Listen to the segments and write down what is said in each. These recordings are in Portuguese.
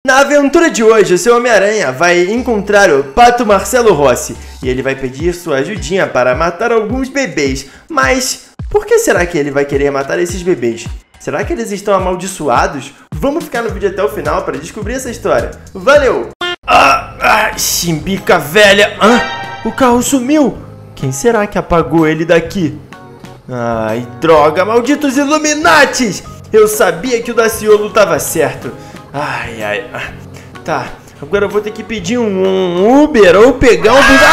Na aventura de hoje, o seu Homem-Aranha vai encontrar o Pato Marcelo Rossi e ele vai pedir sua ajudinha para matar alguns bebês. Mas por que será que ele vai querer matar esses bebês? Será que eles estão amaldiçoados? Vamos ficar no vídeo até o final para descobrir essa história. Valeu! Chimbica velha! O carro sumiu! Quem será que apagou ele daqui? Ai, droga! Malditos Illuminatis! Eu sabia que o Daciolo estava certo. Tá, agora eu vou ter que pedir um Uber ou pegar um bus.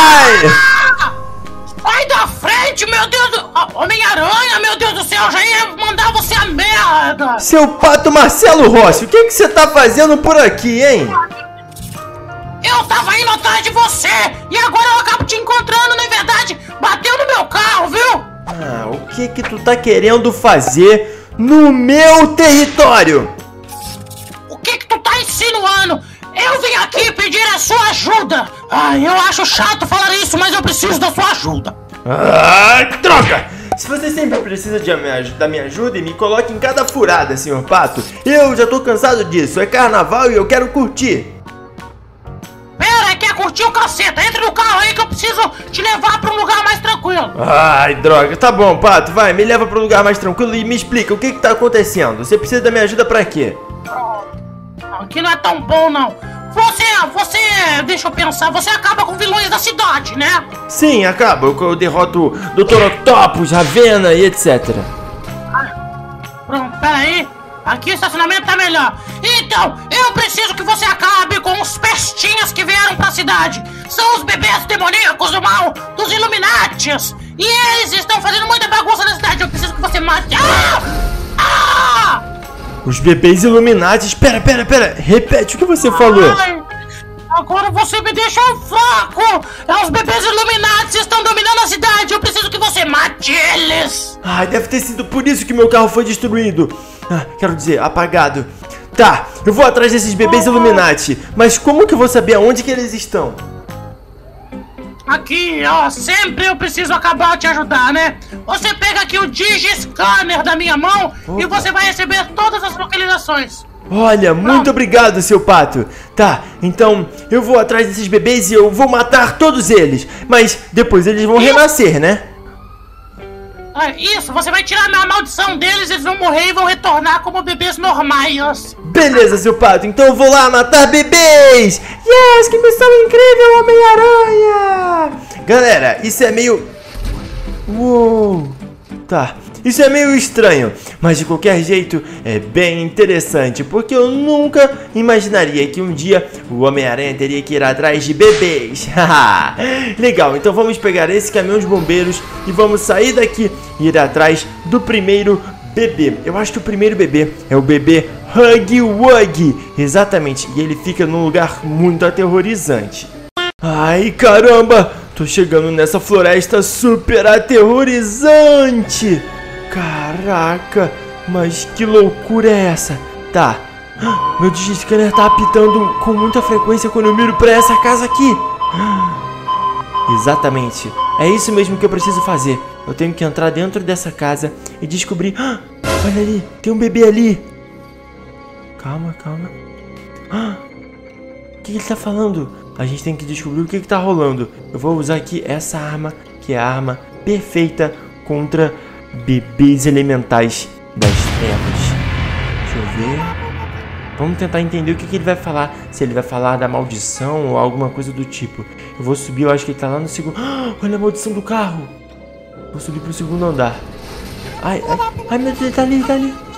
Sai da frente, meu Deus! Homem-Aranha, meu Deus do céu, já ia mandar você a merda! Seu Pato Marcelo Rossi, o que você tá fazendo por aqui, hein? Eu tava indo atrás de você e agora eu acabo te encontrando, na verdade, bateu no meu carro, viu? O que tu tá querendo fazer no meu território? O que tu tá insinuando? Eu vim aqui pedir a sua ajuda. Eu acho chato falar isso, mas eu preciso da sua ajuda. Droga! Se você sempre precisa da minha ajuda, me coloque em cada furada, senhor Pato. Eu já tô cansado disso, é carnaval e eu quero curtir. Pera, quer curtir o caceta? Entra no carro aí que eu preciso te levar pra um lugar mais tranquilo. Droga, tá bom, Pato, vai, me leva pra um lugar mais tranquilo e me explica o que tá acontecendo. Você precisa da minha ajuda pra quê? Aqui não é tão bom, não. Você, deixa eu pensar, você acaba com vilões da cidade, né? Sim, acaba. Eu derroto Dr. Octopus, Ravena e etc. Pronto, pera aí. Aqui o estacionamento tá melhor. Então, eu preciso que você acabe com os pestinhas que vieram pra cidade. São os bebês demoníacos do mal, dos Illuminatis. E eles estão fazendo muita bagunça na cidade. Eu preciso que você mate. Os bebês Illuminatis. Pera. Repete o que você falou. Agora você me deixou fraco. Os bebês Illuminatis estão dominando a cidade. Eu preciso que você mate eles. Deve ter sido por isso que meu carro foi destruído. Quero dizer, apagado. Tá, eu vou atrás desses bebês Illuminati. Mas como que eu vou saber aonde que eles estão? Aqui, sempre eu preciso acabar de ajudar, né? Você pega aqui o Digiscanner da minha mão e você vai receber todas as localizações. Olha, muito obrigado, seu Pato. Tá, então eu vou atrás desses bebês e eu vou matar todos eles. Mas depois eles vão renascer, né? Isso, você vai tirar a maldição deles, eles vão morrer e vão retornar como bebês normais. Beleza, seu Pato, então eu vou lá matar bebês. Yes, que missão incrível, Homem-Aranha. Galera, isso é meio... Uou. Tá, isso é meio estranho, mas de qualquer jeito é bem interessante, porque eu nunca imaginaria que um dia o Homem-Aranha teria que ir atrás de bebês. Legal, então vamos pegar esse caminhão de bombeiros e vamos sair daqui e ir atrás do primeiro bebê. Eu acho que o primeiro bebê é o bebê Huggy Wuggy, exatamente, e ele fica num lugar muito aterrorizante. Ai, caramba! Tô chegando nessa floresta super aterrorizante! Caraca, mas que loucura é essa? Tá, meu Digiscanner tá apitando com muita frequência quando eu miro pra essa casa aqui. Exatamente, é isso mesmo que eu preciso fazer. Eu tenho que entrar dentro dessa casa e descobrir... Olha ali, tem um bebê ali. Calma. O que ele tá falando? A gente tem que descobrir o que tá rolando. Eu vou usar aqui essa arma, que é a arma perfeita contra bebês elementais das trevas. Deixa eu ver. Vamos tentar entender o que ele vai falar. Se ele vai falar da maldição ou alguma coisa do tipo. Eu vou subir, eu acho que ele tá lá no segundo... Olha a maldição do carro. Vou subir pro segundo andar. Ai, meu Deus, tá ali.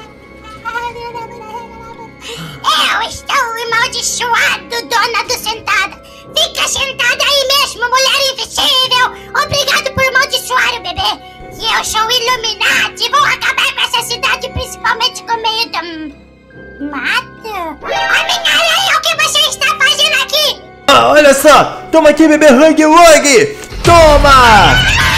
Eu estou amaldiçoado, dona do Sentada. Fica sentada aí mesmo, mulher invisível! Obrigado por amaldiçoar o bebê! E eu sou Illuminati! Vou acabar com essa cidade, principalmente com meio do... mato? Homem-Aranha, o que você está fazendo aqui? Olha só! Toma aqui, bebê Huggy Wuggy! Toma!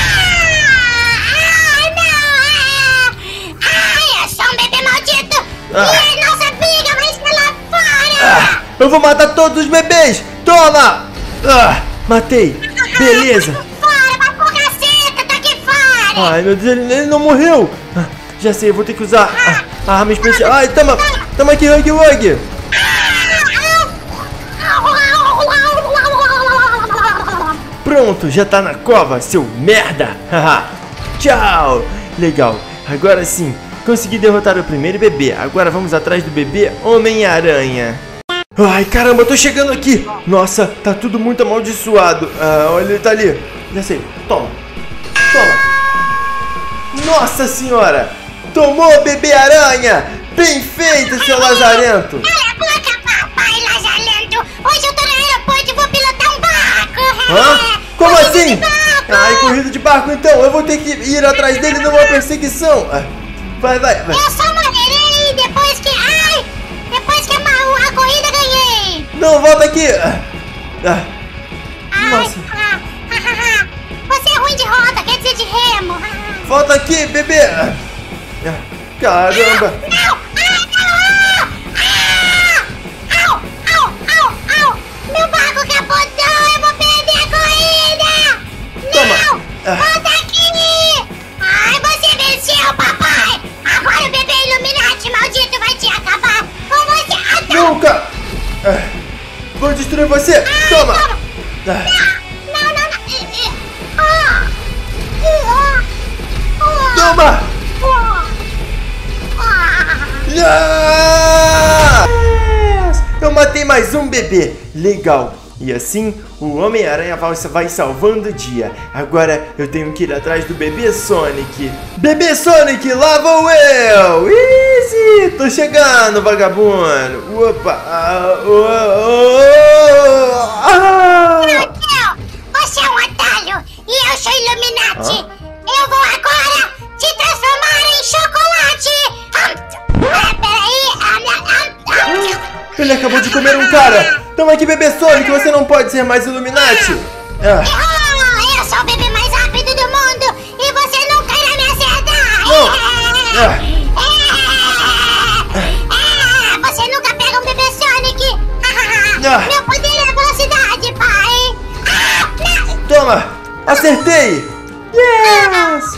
Eu sou um bebê maldito! E a nossa briga vai estar lá fora! Eu vou matar todos os bebês! Toma! Matei! Beleza! Fora, vai pro caceta, tá aqui fora! Ai, meu Deus, ele não morreu! Já sei, eu vou ter que usar a arma especial. Ai, toma aqui, Huggy Wuggy! Pronto, já tá na cova, seu merda. Haha. Tchau. Legal, agora sim, consegui derrotar o primeiro bebê. Agora vamos atrás do bebê Homem-Aranha. Ai, caramba, eu tô chegando aqui. Nossa, tá tudo muito amaldiçoado. Olha, ele tá ali. Desce aí, toma. Toma. Nossa senhora. Tomou, bebê aranha. Bem feito, seu lazarento. Cala a boca, papai lazarento. Hoje eu tô no aeroporto e vou pilotar um barco. Hã? Como Corrida assim? de barco. Ai, corrida de barco então. Eu vou ter que ir atrás dele numa perseguição. Vai. Eu só morrerei depois que... Ai! Depois que a corrida ganhei. Não, volta aqui. Nossa. Você é ruim de roda, quer dizer de remo. Volta aqui, bebê. Caramba. Não! Au! Meu barco capotou, eu vou perder a corrida! Toma. Não! Volta aqui! Ai, você venceu, papai! Agora o bebê Illuminati maldito vai te acabar com você! Nunca. Vou destruir você. Toma. Toma. Yes! Eu matei mais um bebê. Legal. E assim, o Homem-Aranha vai salvando o dia. Agora eu tenho que ir atrás do bebê Sonic. Bebê Sonic, lá vou eu! Easy! Tô chegando, vagabundo! Opa! Não! Você é um atalho! E eu sou Illuminati! Eu vou agora te transformar em chocolate! Peraí! Ele acabou de comer um cara! Toma aqui, bebê Sonic, você não pode ser mais Illuminati! Eu sou o bebê mais rápido do mundo e você nunca irá me acertar! Você nunca pega um bebê Sonic! Meu poder é velocidade, pai! Toma! Acertei! Yes!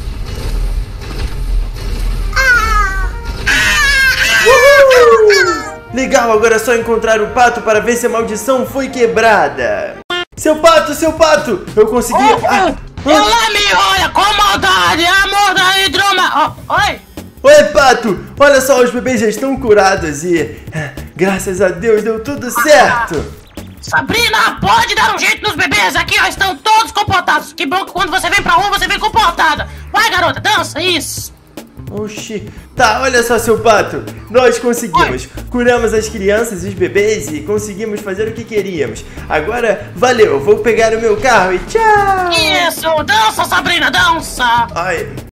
Legal, agora é só encontrar o pato para ver se a maldição foi quebrada. Seu pato! Eu consegui... Olá, me olha, com maldade, amor da hidroma... Oi? Oi, pato! Olha só, os bebês já estão curados e... graças a Deus, deu tudo certo! Sabrina, pode dar um jeito nos bebês aqui, ó, estão todos comportados. Que bom que quando você vem pra rua, você vem comportada. Vai, garota, dança, isso. Oxi, tá, olha só, seu pato. Nós conseguimos, curamos as crianças e os bebês e conseguimos fazer o que queríamos. Agora, valeu, vou pegar o meu carro e tchau. Isso, dança, Sabrina, dança. Ai,